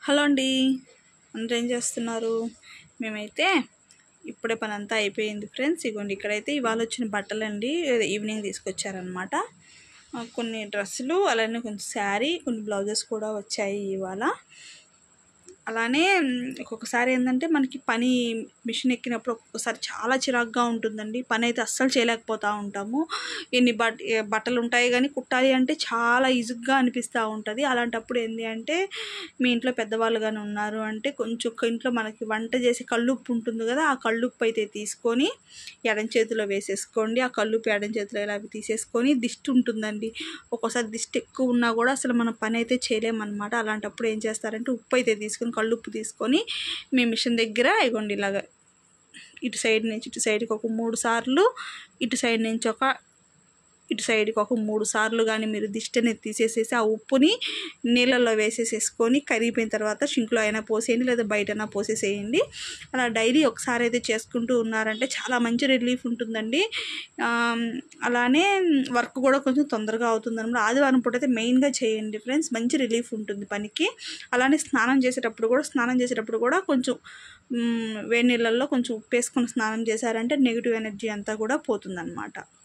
Hello అండి, అందరూ ఏం చేస్తున్నారు? మేమైతే ఇప్పుడే పని అంతా అయిపోయింది ఫ్రెండ్స్. ఇగోండి ఇక్కడైతే ఇవాళ వచ్చిన బట్టలండి, ఈవినింగ్ తీసుకొచ్చారనమాట. కొన్ని డ్రెస్సులు, అలానే కొంచెం శారీ, కొన్ని బ్లౌజెస్ కూడా వచ్చాయి ఇవాళ. అలానే ఒక్కొక్కసారి ఏంటంటే మనకి పని మిషన్ ఎక్కినప్పుడు ఒక్కొక్కసారి చాలా చిరాకుగా ఉంటుందండి. పని అయితే అస్సలు చేయలేకపోతూ ఉంటాము. ఎన్ని బట్టలు ఉంటాయి కానీ కుట్టాలి అంటే చాలా ఈజీగా అనిపిస్తూ ఉంటుంది. అలాంటప్పుడు ఏంటి అంటే మీ ఇంట్లో పెద్దవాళ్ళు కానీ ఉన్నారు అంటే కొంచెం ఇంట్లో మనకి వంట చేసి కల్లుప్పు ఉంటుంది కదా, ఆ కల్లుప్పు అయితే తీసుకొని ఎడం చేతిలో వేసేసుకోండి. ఆ కల్లుప్పు ఎడం చేతిలో ఇలా తీసేసుకొని, దిష్టి ఉంటుందండి. ఒక్కోసారి దిష్టి ఎక్కువ ఉన్నా కూడా అసలు మనం పని అయితే చేయలేమన్నమాట. అలాంటప్పుడు ఏం చేస్తారంటే ఉప్పు అయితే తీసుకొని, కల్లుప్పు తీసుకొని మీ మిషన్ దగ్గర ఇగోండి ఇలాగ ఇటు సైడ్ నుంచి ఇటు సైడ్కి ఒక 3 సార్లు, ఇటు సైడ్ నుంచి ఇటు సైడ్కి ఒక 3 సార్లు కానీ మీరు దిష్టి అనేది తీసేసేసి ఆ ఉప్పుని నీళ్ళల్లో వేసేసేసుకొని కరిగిపోయిన తర్వాత షింక్లో అయినా పోసేయండి, లేదా బయటైనా పోసేసేయండి. అలా డైలీ ఒకసారి అయితే చేసుకుంటూ ఉన్నారంటే చాలా మంచి రిలీఫ్ ఉంటుందండి. అలానే వర్క్ కూడా కొంచెం తొందరగా అవుతుంది అనమాట. ఆదివారం పూట అయితే మెయిన్గా చేయండి ఫ్రెండ్స్, మంచి రిలీఫ్ ఉంటుంది పనికి. అలానే స్నానం చేసేటప్పుడు కూడా కొంచెం వేడి నీళ్ళల్లో కొంచెం ఉప్పు వేసుకొని స్నానం చేశారంటే నెగిటివ్ ఎనర్జీ అంతా కూడా పోతుందన్నమాట.